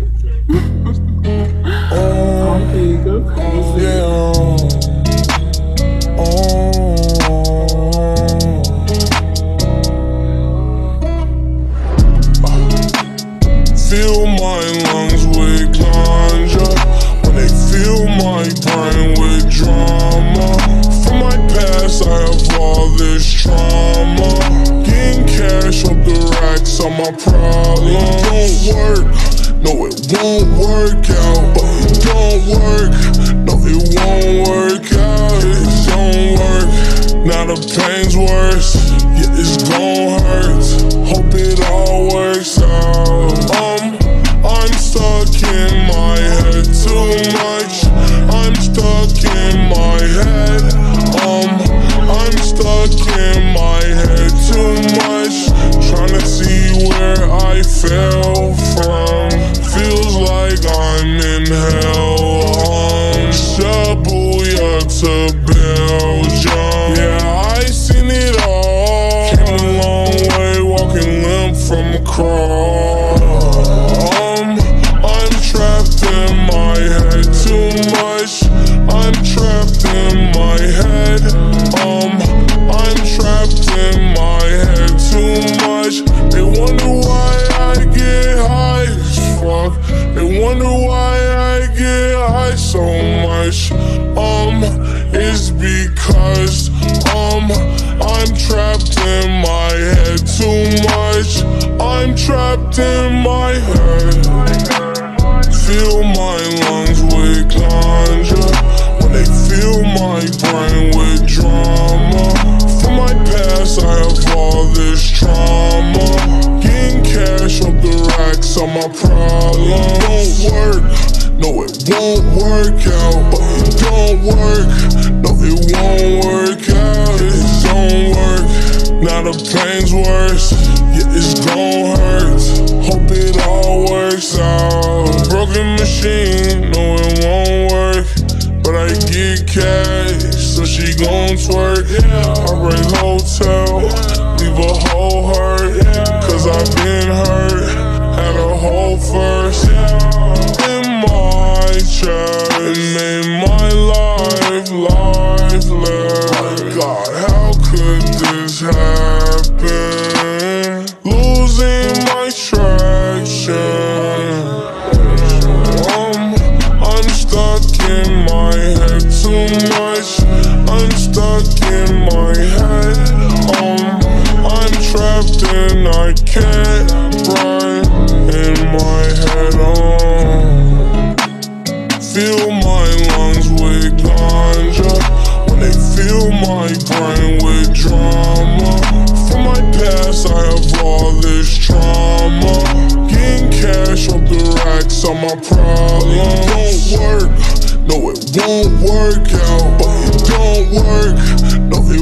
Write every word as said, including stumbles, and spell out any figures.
Pompi, go crazy. Yeah. Oh. Fill my lungs with ganja when they fill my brain with drama. From my past, I have all this trauma. Getting cash up the racks on my problem. It don't work, no, it won't work out. But it don't work, no, it won't work out. It don't work, now the pain's worse. Yeah, it's gon' hurt. Hope it all works out. Um, I'm stuck in my head too much. I'm stuck in my head. Um, I'm stuck in my head too much. Tryna see where I fell from. Feels like I'm in hell. Um, Shabuya to Belgium. Yeah, I seen it all. Came a long way, walking limp from a cross. Um, I'm trapped in my head too much. I'm trapped in my head. Um, I'm trapped in my head too much. They wonder why I get high as fuck. They wonder why I get high so much. Um, it's because um I'm trapped in my head too much. I'm trapped in my head. Fill my lungs with ganja when they fill my brain with drama. From my past, I have all this trauma. Getting cash up the racks on my problem. It don't work, no, it won't work out. But it don't work, no, it won't work out. It don't work, now the pain's worse. Yeah, it's gon' hurt. Hope it all works out. Broken machine, no, it won't work. But I get cash, so she gon' twerk. Heartbreak hotel, leave a whole hurt. Cause I've been hurt, had a whole first. In my chest, it made my life, life live. My God, how could this happen? Losing my traction. Um, I'm stuck in my head too much. I'm stuck in my head. Um, I'm trapped and I can't run in my head. Um, fill my lungs with ganja when they fill my brain with drama. From my past, I have all this trauma. Getting cash up the racks on my problem. It don't work, no, it won't work out. But it don't work, no, it